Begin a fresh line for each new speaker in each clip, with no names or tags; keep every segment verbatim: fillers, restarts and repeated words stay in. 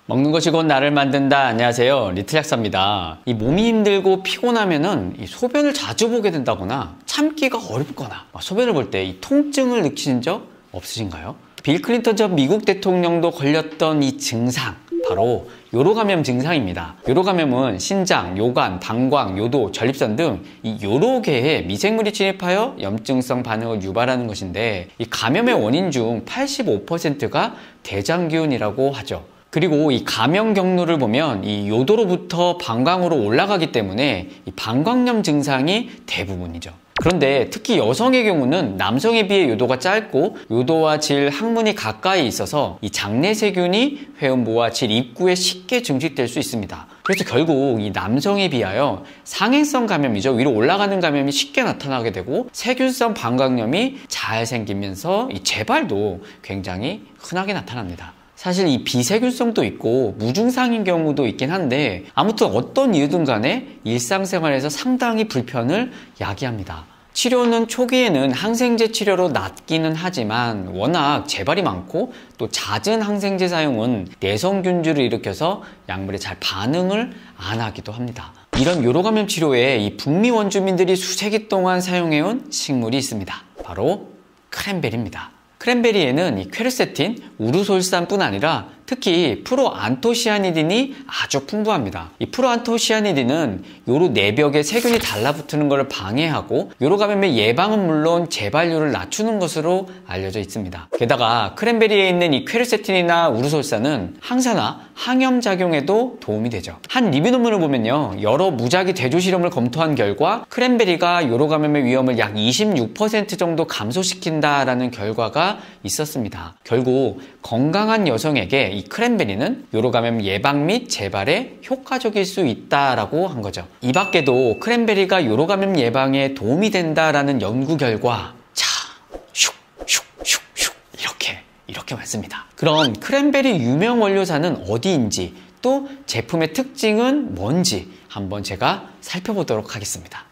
먹는 것이 곧 나를 만든다. 안녕하세요, 리틀약사입니다. 이 몸이 힘들고 피곤하면은 이 소변을 자주 보게 된다거나 참기가 어렵거나 소변을 볼 때 이 통증을 느끼신 적 없으신가요? 빌 클린턴 전 미국 대통령도 걸렸던 이 증상, 바로 요로감염 증상입니다. 요로감염은 신장, 요관, 방광, 요도, 전립선 등 이 여러 개의 미생물이 침입하여 염증성 반응을 유발하는 것인데, 이 감염의 원인 중 팔십오 퍼센트가 대장균이라고 하죠. 그리고 이 감염 경로를 보면 이 요도로부터 방광으로 올라가기 때문에 이 방광염 증상이 대부분이죠. 그런데 특히 여성의 경우는 남성에 비해 요도가 짧고 요도와 질 항문이 가까이 있어서 이 장내세균이 회음부와 질 입구에 쉽게 증식될 수 있습니다. 그래서 결국 이 남성에 비하여 상행성 감염이죠. 위로 올라가는 감염이 쉽게 나타나게 되고 세균성 방광염이 잘 생기면서 이 재발도 굉장히 흔하게 나타납니다. 사실 이 비세균성도 있고 무증상인 경우도 있긴 한데, 아무튼 어떤 이유든 간에 일상생활에서 상당히 불편을 야기합니다. 치료는 초기에는 항생제 치료로 낫기는 하지만 워낙 재발이 많고 또 잦은 항생제 사용은 내성균주를 일으켜서 약물에 잘 반응을 안 하기도 합니다. 이런 요로감염 치료에 이 북미 원주민들이 수세기 동안 사용해온 식물이 있습니다. 바로 크랜베리입니다. 크랜베리에는 이 퀘르세틴, 우르솔산뿐 아니라 특히 프로안토시아니딘이 아주 풍부합니다. 이 프로안토시아니딘은 요로 내벽에 세균이 달라붙는 것을 방해하고 요로감염의 예방은 물론 재발률을 낮추는 것으로 알려져 있습니다. 게다가 크랜베리에 있는 이 퀘르세틴이나 우르솔산은 항산화, 항염작용에도 도움이 되죠. 한 리뷰 논문을 보면요, 여러 무작위 대조 실험을 검토한 결과 크랜베리가 요로감염의 위험을 약 이십육 퍼센트 정도 감소시킨다라는 결과가 있었습니다. 결국 건강한 여성에게 이 크랜베리는 요로감염 예방 및 재발에 효과적일 수 있다라고 한 거죠. 이 밖에도 크랜베리가 요로감염 예방에 도움이 된다라는 연구 결과, 자, 슉슉슉슉 이렇게 이렇게 많습니다. 그럼 크랜베리 유명 원료사는 어디인지, 또 제품의 특징은 뭔지 한번 제가 살펴보도록 하겠습니다.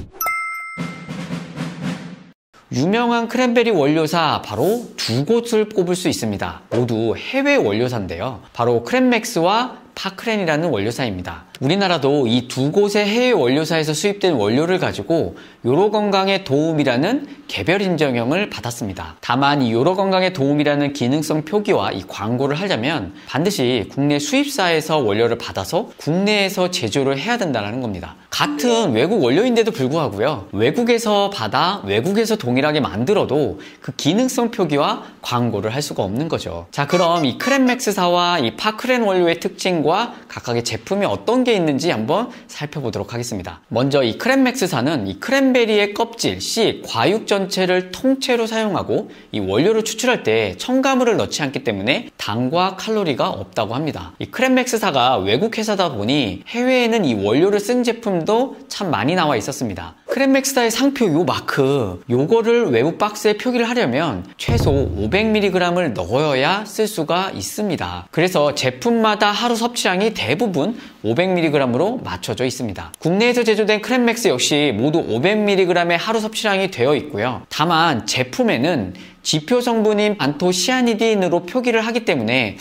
유명한 크랜베리 원료사, 바로 두 곳을 꼽을 수 있습니다. 모두 해외 원료사인데요, 바로 크랜맥스와 파크렌이라는 원료사입니다. 우리나라도 이 두 곳의 해외 원료사에서 수입된 원료를 가지고 요로 건강에 도움이라는 개별 인정형을 받았습니다. 다만 이 요로 건강에 도움이라는 기능성 표기와 이 광고를 하려면 반드시 국내 수입사에서 원료를 받아서 국내에서 제조를 해야 된다는 겁니다. 같은 외국 원료인데도 불구하고요, 외국에서 받아 외국에서 동일하게 만들어도 그 기능성 표기와 광고를 할 수가 없는 거죠. 자, 그럼 이 크랜맥스사와 이 파크렌 원료의 특징과 각각의 제품이 어떤 게 있는지 한번 살펴보도록 하겠습니다. 먼저 이 크랜맥스사는 이 크랜베리의 껍질, 씨, 과육 전체를 통째로 사용하고 이 원료를 추출할 때 첨가물을 넣지 않기 때문에 당과 칼로리가 없다고 합니다. 이 크랜맥스사가 외국 회사다 보니 해외에는 이 원료를 쓴 제품도 참 많이 나와 있었습니다. 크랜맥스사의 상표 요 마크, 요거를 외국 박스에 표기를 하려면 최소 오백 밀리그램을 넣어야 쓸 수가 있습니다. 그래서 제품마다 하루 섭취량이 대부분 오백 밀리그램으로 맞춰져 있습니다. 국내에서 제조된 크랜맥스 역시 모두 오백 밀리그램의 하루 섭취량이 되어 있고요. 다만 제품에는 지표 성분인 안토시아니딘으로 표기를 하기 때문에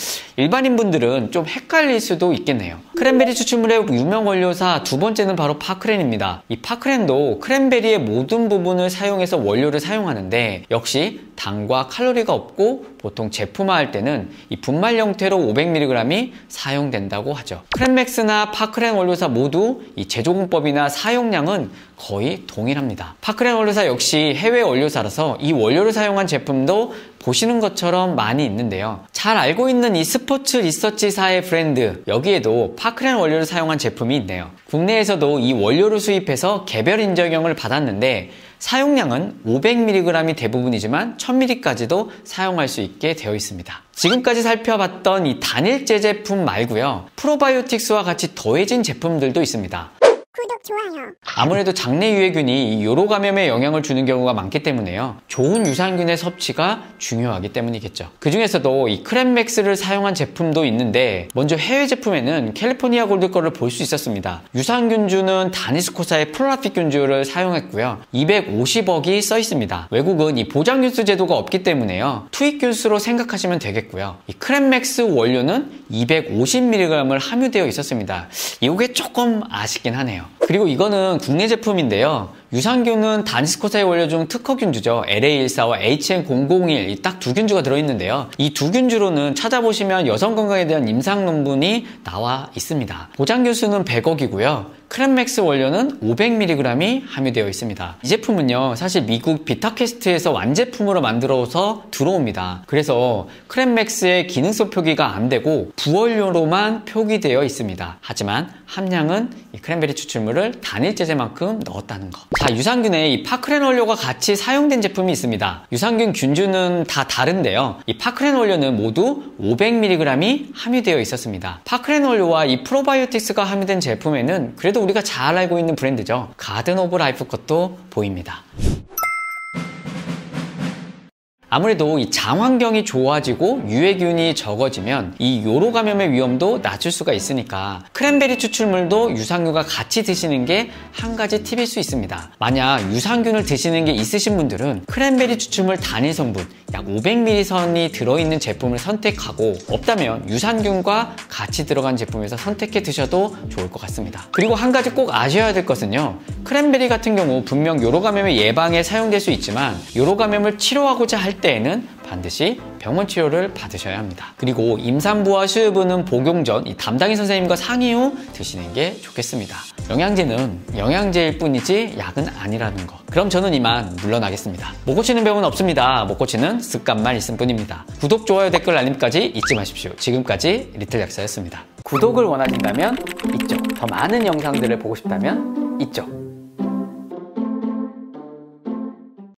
일반인분들은 좀 헷갈릴 수도 있겠네요. 크랜베리 추출물의 유명 원료사 두 번째는 바로 파크렌입니다. 이 파크렌도 크랜베리의 모든 부분을 사용해서 원료를 사용하는데 역시 당과 칼로리가 없고 보통 제품화할 때는 이 분말 형태로 오백 밀리그램이 사용된다고 하죠. 크랜맥스나 파크렌 원료사 모두 이 제조공법이나 사용량은 거의 동일합니다. 파크렌 원료사 역시 해외 원료사라서 이 원료를 사용한 제품도 보시는 것처럼 많이 있는데요, 잘 알고 있는 이 스포츠 리서치사의 브랜드, 여기에도 파크렌 원료를 사용한 제품이 있네요. 국내에서도 이 원료를 수입해서 개별 인정형을 받았는데 사용량은 오백 밀리그램이 대부분이지만 천 밀리그램까지도 사용할 수 있게 되어 있습니다. 지금까지 살펴봤던 이 단일제 제품 말고요, 프로바이오틱스와 같이 더해진 제품들도 있습니다.
구독, 좋아요.
아무래도 장내 유해균이 이 요로 감염에 영향을 주는 경우가 많기 때문에요. 좋은 유산균의 섭취가 중요하기 때문이겠죠. 그 중에서도 이 크랩맥스를 사용한 제품도 있는데 먼저 해외 제품에는 캘리포니아 골드 거를 볼 수 있었습니다. 유산균주는 다니스코사의 플로라피균주를 사용했고요. 이백오십억이 써 있습니다. 외국은 이 보장균수 제도가 없기 때문에요. 투입균수로 생각하시면 되겠고요. 이 크랩맥스 원료는 이백오십 밀리그램을 함유되어 있었습니다. 이게 조금 아쉽긴 하네요. 그리고 이거는 국내 제품인데요. 유산균은 다니스코사의 원료 중 특허균주죠. 엘에이 십사와 에이치엔 공공일 이 딱 두 균주가 들어있는데요. 이 두 균주로는 찾아보시면 여성 건강에 대한 임상 논문이 나와 있습니다. 보장균수는 백억이고요. 크랩맥스 원료는 오백 밀리그램이 함유되어 있습니다. 이 제품은요, 사실 미국 비타캐스트에서 완제품으로 만들어서 들어옵니다. 그래서 크랩맥스의 기능성 표기가 안 되고 부원료로만 표기되어 있습니다. 하지만 함량은 이 크랜베리 추출물을 단일 제제만큼 넣었다는 거. 자, 유산균에 이 파크렌 원료가 같이 사용된 제품이 있습니다. 유산균 균주는 다 다른데요. 이 파크렌 원료는 모두 오백 밀리그램이 함유되어 있었습니다. 파크렌 원료와 이 프로바이오틱스가 함유된 제품에는 그래도 우리가 잘 알고 있는 브랜드죠. 가든 오브 라이프 것도 보입니다. 아무래도 이 장환경이 좋아지고 유해균이 적어지면 이 요로 감염의 위험도 낮출 수가 있으니까 크랜베리 추출물도 유산균과 같이 드시는 게 한 가지 팁일 수 있습니다. 만약 유산균을 드시는 게 있으신 분들은 크랜베리 추출물 단일 성분 약 오백 밀리그램 선이 들어있는 제품을 선택하고, 없다면 유산균과 같이 들어간 제품에서 선택해 드셔도 좋을 것 같습니다. 그리고 한 가지 꼭 아셔야 될 것은요, 크랜베리 같은 경우 분명 요로 감염의 예방에 사용될 수 있지만 요로 감염을 치료하고자 할 때에는 반드시 병원 치료를 받으셔야 합니다. 그리고 임산부와 수유부는 복용 전 이 담당의 선생님과 상의 후 드시는 게 좋겠습니다. 영양제는 영양제일 뿐이지 약은 아니라는 거. 그럼 저는 이만 물러나겠습니다. 못 고치는 병은 없습니다. 못 고치는 습관만 있을 뿐입니다. 구독, 좋아요, 댓글, 알림까지 잊지 마십시오. 지금까지 리틀 약사였습니다. 구독을 원하신다면 이쪽, 더 많은 영상들을 보고 싶다면 이쪽.